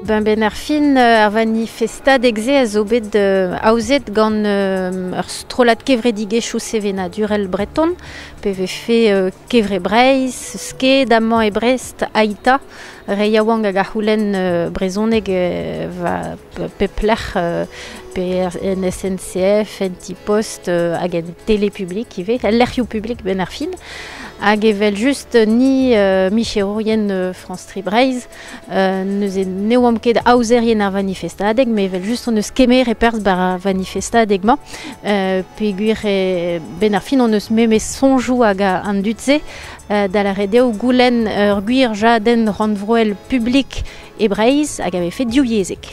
Ben fin ar manifestad egze a zo bet aouzet gant ur strolat kevredigezhioù sevena Durel Breton, pe vefe kevre Breiz, sket, amañ e Brest, Aita, reiaouang hag ar c'houlenn brezhoneg va peplec'h pe en SNCF, NT-Post hag en telepublik ive, el lec'hioù publik ben ar fin. Hag evel just ni micherourien France 3 Breiz, neus e neoam ket aouzerien ar manifestadeg, me evel just on eus kemer e perzh bar manifestadeg ma. Peogwir ben ar fin on eus meme sonjou hag an dutze, da la redeo goulenn ur gwir jadenn rannvroel publik e Breiz hag ave fet diouiezek.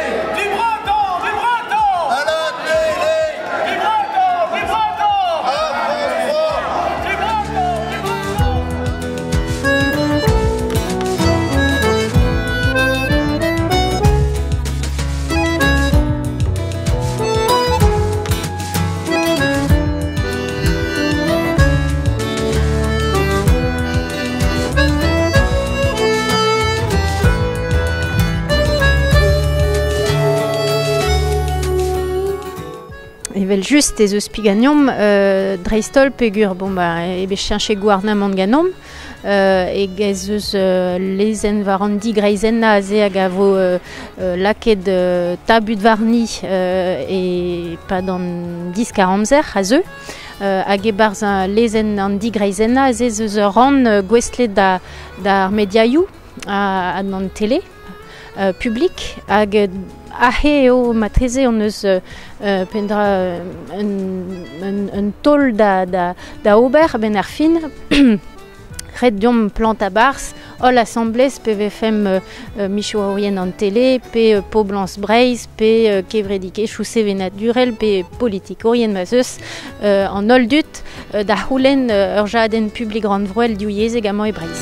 Evel just ez eus piganiom dreistol pegur ebe chianche gouarnamant ganom eg ez eus lezen varandi greizenna a ze hag a vo laket tabut varni e pad an disk ar amzer a zeu hag e barz lezen an di greizenna a ze eus ran gwestlet da mediaioù an an tele publik hag ahe eo matreze on eus pendra un tol da ober ben ar fin red diom plant a barz ol assemblez pe vefem micherourien an tele pe Poblans Breiz pe kevredigezhioù sevena Durel pe politikourien ma zeus an ol dut da c'houlenn ur jadenn publik rannvroel diouiezek amañ e Breiz.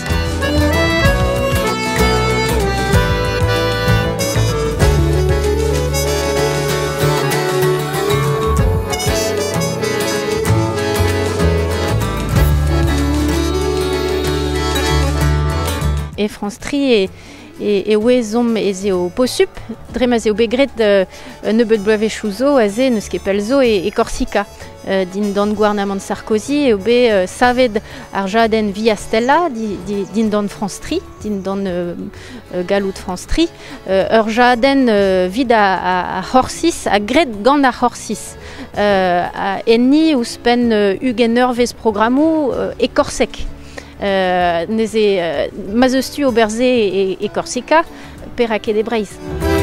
Et France 3 e ouezom ez eo posup, dre ma eo begret nebeut bloavechou zo a ze neus ket pel zo e Korsika. Din dan gouarnamant Sarkozy eo be savet ar jadenn Via Stella din dan France 3, din dan galout France 3, ur jadenn vid a c'horsis, a gret gant ar c'horsis. Enni ouzpen ugen eurvez programmou e Korsek. Neze ma eus tu oberze e Korsika per a ket e Breiz.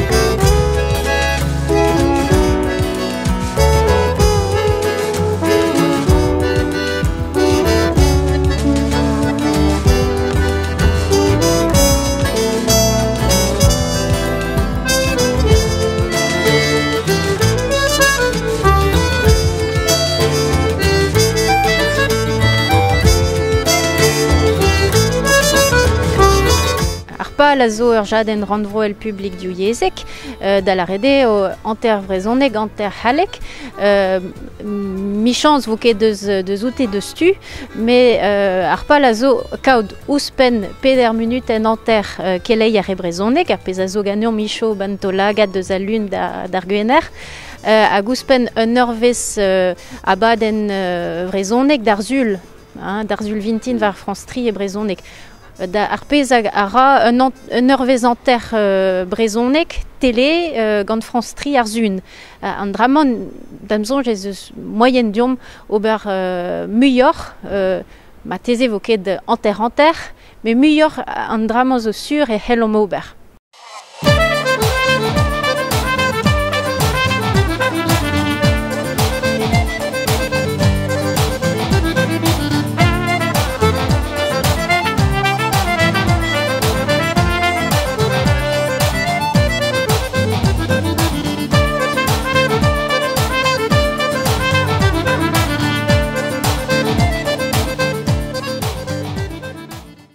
La zo ur jadenn rannvroel publik diouiezek da la rede anter vrezhoneg, anter halek. Michans vo ket deus outet deus tu, me ar pa la zo kaout ouzpen peder minut en anter kelei ar brezhoneg, ar pez a zo ganeom micho bantolagat deus a lun d'ar gwener, hag ouzpen un eurvez abadenn vrezhoneg d'ar zul vintin var France 3 e brezhoneg. Ar pez a ra un eurvez anter brezhoneg tele gant France 3 ar zun. An dramant damzonj ez eus moyen diom ober muioc'h, ma teze vo ket anter, me muioc'h an dramant zo sur e c'hellom ober.